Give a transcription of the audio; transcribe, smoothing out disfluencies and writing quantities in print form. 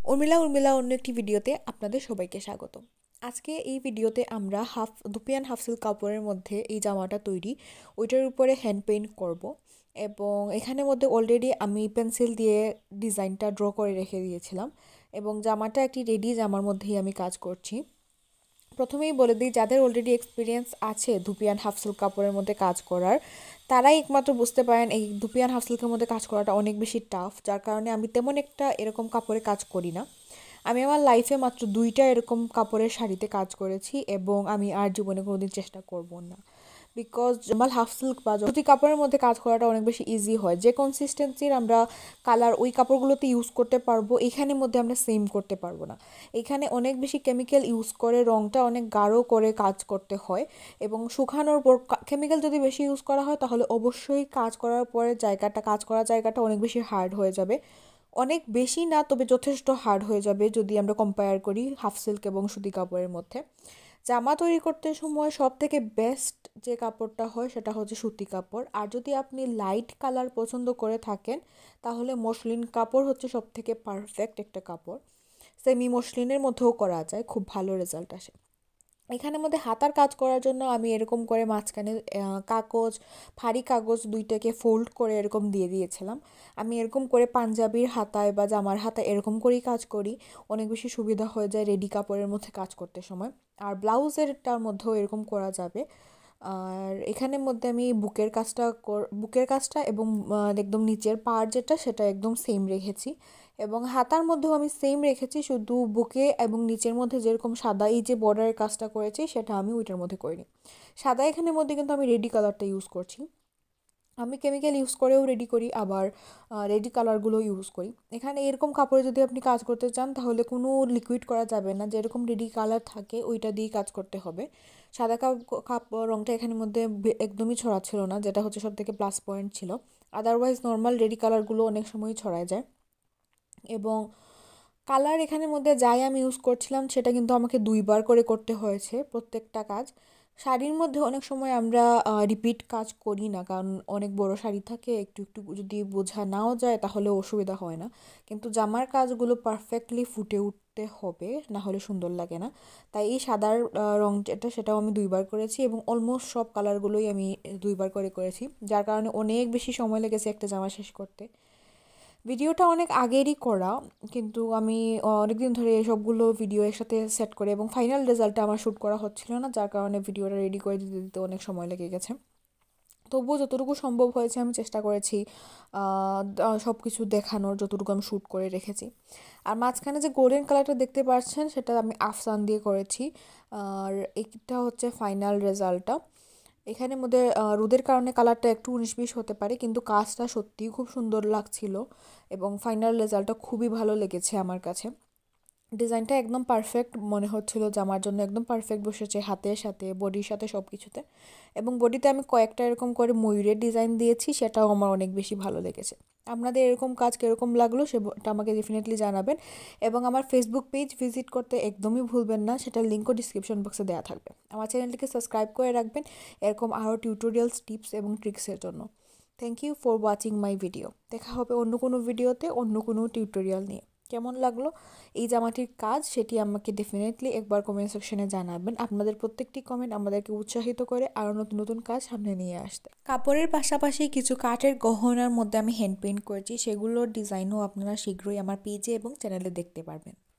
উর্মিলা অন্য একটি ভিডিওতে আপনাদের সবাইকে স্বাগত। আজকে এই ভিডিওতে আমরা দুপিয়ান হাফ সিল্ক কাপড়ের মধ্যে এই জামাটা তৈরি ওইটার উপরে হ্যান্ড পেইন্ট করব এবং এখানের মধ্যে অলরেডি আমি পেন্সিল দিয়ে ডিজাইনটা ড্র করে রেখে দিয়েছিলাম এবং জামাটা একটি রেডি জামার মধ্যেই আমি কাজ করছি। প্রথমেই বলে দিই, যাদের অলরেডি এক্সপিরিয়েন্স আছে ধুপিয়ান হাফ সিল্ক কাপড়ের মধ্যে কাজ করার, তারাই একমাত্র বুঝতে পারেন এই ধুপিয়ান হাফ সিল্কের মধ্যে কাজ করাটা অনেক বেশি টাফ, যার কারণে আমি তেমন একটা এরকম কাপড়ে কাজ করি না। আমি আমার লাইফে মাত্র 2টা এরকম কাপড়ের শাড়িতে কাজ করেছি এবং আমি আর জীবনে কোনোদিন চেষ্টা করব না, বিকজ নর্মাল হাফ সিল্ক বা সুতি কাপড়ের মধ্যে কাজ করাটা অনেক বেশি ইজি হয়। যে কনসিস্টেন্সির আমরা কালার ওই কাপড়গুলোতে ইউজ করতে পারবো, এখানের মধ্যে আমরা সেম করতে পারবো না। এখানে অনেক বেশি কেমিক্যাল ইউজ করে রঙটা অনেক গাঢ় করে কাজ করতে হয় এবং শুকানোর পর কেমিক্যাল যদি বেশি ইউজ করা হয় তাহলে অবশ্যই কাজ করার পরে কাজ করা জায়গাটা অনেক বেশি হার্ড হয়ে যাবে। অনেক বেশি না, তবে যথেষ্ট হার্ড হয়ে যাবে যদি আমরা কম্পেয়ার করি হাফ সিল্ক এবং সুতি কাপড়ের মধ্যে। জামা তৈরি করতে সময় সব থেকে বেস্ট যে কাপড়টা হয় সেটা হচ্ছে সুতি কাপড়। আর যদি আপনি লাইট কালার পছন্দ করে থাকেন তাহলে মসলিন কাপড় হচ্ছে সব থেকে পারফেক্ট একটা কাপড়। সেমি মসলিনের মধ্যেও করা যায়, খুব ভালো রেজাল্ট আসে। এখানের মধ্যে হাতার কাজ করার জন্য আমি এরকম করে মাঝখানে ভারী কাগজ দুইটাকে ফোল্ড করে এরকম দিয়ে দিয়েছিলাম। আমি এরকম করে পাঞ্জাবির হাতায় বা জামার হাতায় এরকম করেই কাজ করি, অনেক বেশি সুবিধা হয়ে যায় রেডি কাপড়ের মধ্যে কাজ করতে সময়। আর ব্লাউজেরটার মধ্যেও এরকম করা যাবে। আর এখানের মধ্যে আমি বুকের কাজটা এবং একদম নিচের পাড় যেটা সেটা একদম সেম রেখেছি এবং হাতার মধ্যেও আমি সেম রেখেছি, শুধু বুকে এবং নিচের মধ্যে যেরকম সাদা এই যে বর্ডারের কাজটা করেছি সেটা আমি ওইটার মধ্যে করিনি। সাদা এখানের মধ্যে কিন্তু আমি রেডি কালারটা ইউজ করছি। আমি কেমিক্যাল ইউজ করেও রেডি করি, আবার রেডি কালারগুলো ইউজ করি। এখানে এরকম কাপড়ে যদি আপনি কাজ করতে চান তাহলে কোনো লিকুইড করা যাবে না, যেরকম রেডি কালার থাকে ওইটা দিয়েই কাজ করতে হবে। সাদা কাপড় রঙটা এখানের মধ্যে একদমই ছড়াচ্ছিল না, যেটা হচ্ছে সব থেকে প্লাস পয়েন্ট ছিল। আদারওয়াইজ নর্মাল রেডি কালারগুলো অনেক সময়ই ছড়ায় যায়। এবং কালার এখানের মধ্যে যাই আমি ইউজ করছিলাম সেটা কিন্তু আমাকে 2বার করে করতে হয়েছে প্রত্যেকটা কাজ। শাড়ির মধ্যে অনেক সময় আমরা রিপিট কাজ করি না, কারণ অনেক বড় শাড়ি থাকে, একটু একটু যদি বোঝা নাও যায় তাহলে অসুবিধা হয় না। কিন্তু জামার কাজগুলো পারফেক্টলি ফুটে উঠতে হবে, না হলে সুন্দর লাগে না। তাই এই সাদার রং যেটা সেটাও আমি 2বার করেছি এবং অলমোস্ট সব কালারগুলোই আমি 2বার করে করেছি, যার কারণে অনেক বেশি সময় লেগেছে একটা জামা শেষ করতে। ভিডিওটা অনেক আগেরই করা, কিন্তু আমি অনেকদিন ধরে সবগুলো ভিডিও একসাথে সেট করে এবং ফাইনাল রেজাল্টটা আমার শ্যুট করা হচ্ছিল না, যার কারণে ভিডিওটা রেডি করে দিতে দিতে অনেক সময় লেগে গেছে। তবুও যতটুকু সম্ভব হয়েছে আমি চেষ্টা করেছি সব কিছু দেখানোর, যতটুকু আমি শ্যুট করে রেখেছি। আর মাঝখানে যে গোল্ডেন কালারটা দেখতে পাচ্ছেন সেটা আমি আফসান দিয়ে করেছি। আর এটা হচ্ছে ফাইনাল রেজাল্টটা। এখানের মধ্যে রোদের কারণে কালারটা একটু 19-20 হতে পারে, কিন্তু কাজটা সত্যিই খুব সুন্দর লাগছিল এবং ফাইনাল রেজাল্টটা খুবই ভালো লেগেছে আমার কাছে। ডিজাইনটা একদম পারফেক্ট মনে হচ্ছিল, জামার জন্য একদম পারফেক্ট বসেছে, হাতের সাথে বডির সাথে সব কিছুতে। এবং বডিতে আমি কয়েকটা এরকম করে ময়ূরের ডিজাইন দিয়েছি, সেটাও আমার অনেক বেশি ভালো লেগেছে। আপনাদের এরকম কাজ কীরকম লাগলো সেটা আমাকে ডেফিনেটলি জানাবেন এবং আমার ফেসবুক পেজ ভিজিট করতে একদমই ভুলবেন না, সেটার লিঙ্কও ডিসক্রিপশন বক্সে দেওয়া থাকবে। আমার চ্যানেলটিকে সাবস্ক্রাইব করে রাখবেন এরকম আরও টিউটোরিয়ালস, টিপস এবং ট্রিক্সের জন্য। Thank you for watching my video. দেখা হবে অন্য কোনো ভিডিওতে অন্য কোনো টিউটোরিয়াল নিয়ে। কেমন লাগলো এই জামাটির কাজ সেটি আমাকে ডেফিনেটলি একবার কমেন্ট সেকশনে জানাবেন। আপনাদের প্রত্যেকটি কমেন্ট আমাদেরকে উৎসাহিত করে আরও নতুন নতুন কাজ সামনে নিয়ে আসতে। কাপড়ের পাশাপাশি কিছু কাঠের গহনার মধ্যে আমি হ্যান্ড পেইন্ট করেছি, সেগুলোর ডিজাইনও আপনারা শীঘ্রই আমার পেজে এবং চ্যানেলে দেখতে পারবেন।